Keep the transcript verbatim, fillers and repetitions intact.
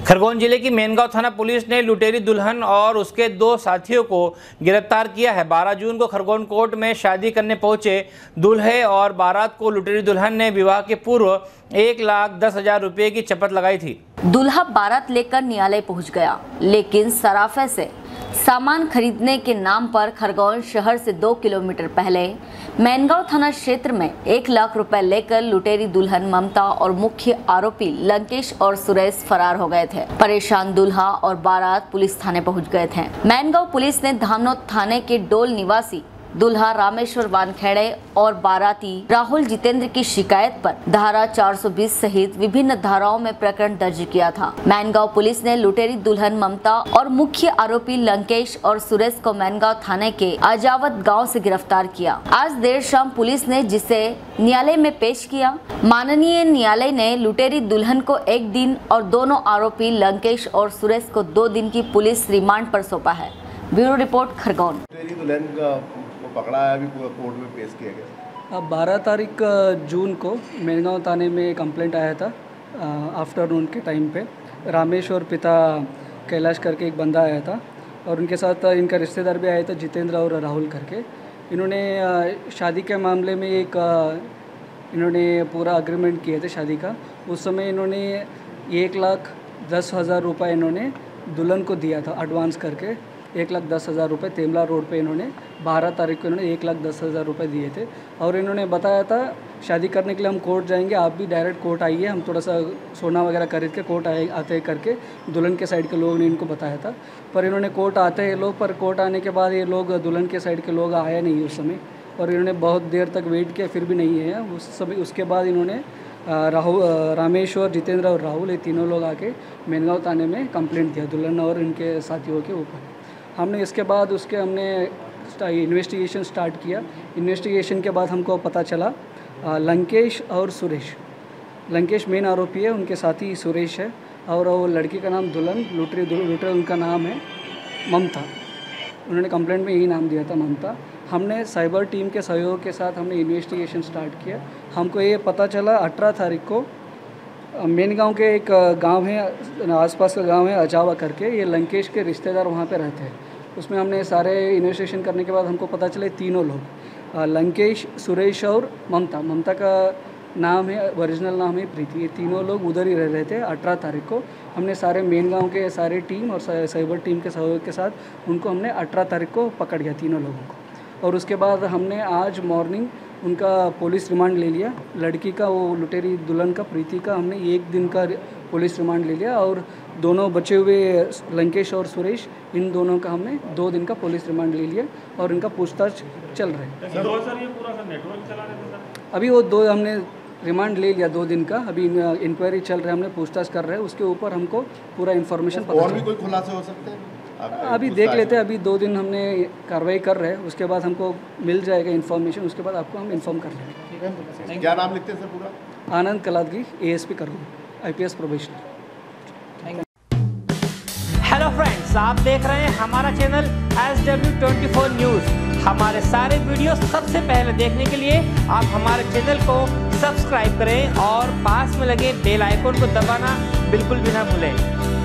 खरगोन जिले की मेनगांव थाना पुलिस ने लुटेरी दुल्हन और उसके दो साथियों को गिरफ्तार किया है। बारह जून को खरगोन कोर्ट में शादी करने पहुंचे दूल्हे और बारात को लुटेरी दुल्हन ने विवाह के पूर्व एक लाख दस हजार रुपये की चपत लगाई थी। दूल्हा बारात लेकर न्यायालय पहुंच गया, लेकिन सराफे से सामान खरीदने के नाम पर खरगोन शहर से दो किलोमीटर पहले मेनगांव थाना क्षेत्र में एक लाख रुपए लेकर लुटेरी दुल्हन ममता और मुख्य आरोपी लंकेश और सुरेश फरार हो गए थे। परेशान दूल्हा और बारात पुलिस थाने पहुंच गए थे। मेनगांव पुलिस ने धामनोद थाने के डोल निवासी दूल्हा रामेश्वर वानखेड़े और बाराती राहुल जितेंद्र की शिकायत पर धारा चार सौ बीस सहित विभिन्न धाराओं में प्रकरण दर्ज किया था। मेनगांव पुलिस ने लुटेरी दुल्हन ममता और मुख्य आरोपी लंकेश और सुरेश को मेनगांव थाने के अजावत गांव से गिरफ्तार किया। आज देर शाम पुलिस ने जिसे न्यायालय में पेश किया। माननीय न्यायालय ने लुटेरी दुल्हन को एक दिन और दोनों आरोपी लंकेश और सुरेश को दो दिन की पुलिस रिमांड पर सौंपा है। Bureau report Khargone. पकड़ा है, अभी पूरा कोर्ट में पेश किया गया। अब बारह तारीख जून को मेनगांव थाने में कंप्लेंट आया था। आफ्टरनून के टाइम पे रामेश और पिता कैलाश करके एक बंदा आया था और उनके साथ इनका रिश्तेदार भी आया था, जितेंद्र और राहुल करके। इन्होंने शादी के मामले में एक इन्होंने पूरा अग्रीमेंट किए थे शादी का। उस समय इन्होंने एक लाख दस हज़ार रुपये इन्होंने दुल्हन को दिया था एडवांस करके। एक लाख दस हज़ार रुपये तेमला रोड पे इन्होंने बारह तारीख को इन्होंने एक लाख दस हज़ार रुपये दिए थे और इन्होंने बताया था शादी करने के लिए हम कोर्ट जाएंगे, आप भी डायरेक्ट कोर्ट आइए, हम थोड़ा सा सोना वगैरह खरीद के कोर्ट आए आते करके दुल्हन के साइड के लोगों ने इनको बताया था। पर इन्होंने कोर्ट आते हैं लोग, पर कोर्ट आने के बाद ये लोग दुल्हन के साइड के लोग आए नहीं उस समय और इन्होंने बहुत देर तक वेट किया, फिर भी नहीं है उस समय। उसके बाद इन्होंने राहुल रामेश्वर जितेंद्र और राहुल ये तीनों लोग आके मेनगांव थाने में कंप्लेंट दिया दुल्हन और इनके साथियों के ऊपर। हमने इसके बाद उसके हमने इन्वेस्टिगेशन स्टार्ट किया। इन्वेस्टिगेशन के बाद हमको पता चला लंकेश और सुरेश, लंकेश मेन आरोपी है, उनके साथी सुरेश है और वो लड़की का नाम दुल्हन लुटरी लुटरी उनका नाम है ममता। उन्होंने कंप्लेंट में यही नाम दिया था ममता। हमने साइबर टीम के सहयोग के साथ हमने इन्वेस्टिगेशन स्टार्ट किया। हमको ये पता चला अठारह तारीख को मेनगांव के एक गांव है, आसपास का गांव है अजावा करके, ये लंकेश के रिश्तेदार वहाँ पे रहते हैं। उसमें हमने सारे इन्वेस्टिगेशन करने के बाद हमको पता चले तीनों लोग लंकेश, सुरेश और ममता, ममता का नाम है ओरिजिनल नाम है प्रीति, ये तीनों लोग उधर ही रह रहे थे। अठारह तारीख को हमने सारे मेन गांव के सारे टीम और साइबर टीम के सहयोग के साथ उनको हमने अठारह तारीख को पकड़ गया तीनों लोगों को। और उसके बाद हमने आज मॉर्निंग उनका पुलिस रिमांड ले लिया। लड़की का, वो लुटेरी दुल्हन का प्रीति का हमने एक दिन का पुलिस रिमांड ले लिया और दोनों बचे हुए लंकेश और सुरेश, इन दोनों का हमने दो दिन का पुलिस रिमांड ले लिया और इनका पूछताछ चल रहा है। सर, सर, ये पूरा सर नेटवर्क चला रहे थे सर? अभी वो दो हमने रिमांड ले लिया दो दिन का, अभी इंक्वायरी चल रहा है, हमने पूछताछ कर रहे हैं, उसके ऊपर हमको पूरा इन्फॉर्मेशन पता। और भी कोई खुलासे हो सकते हैं? अभी देख लेते हैं, अभी दो दिन हमने कार्रवाई कर रहे हैं, उसके बाद हमको मिल जाएगा इन्फॉर्मेशन, उसके बाद आपको हम इन्फॉर्म कर लेंगे। क्या नाम लिखते हैं सर पूरा? Anand Kaladgi, ASP Khargone, IPS probationer. Hello friends, आप देख रहे हैं हमारा channel S W twenty four news. हमारे सारे वीडियो सबसे पहले देखने के लिए आप हमारे चैनल को सब्सक्राइब करें और पास में लगे बेल आइकन को दबाना बिल्कुल भी ना भूलें।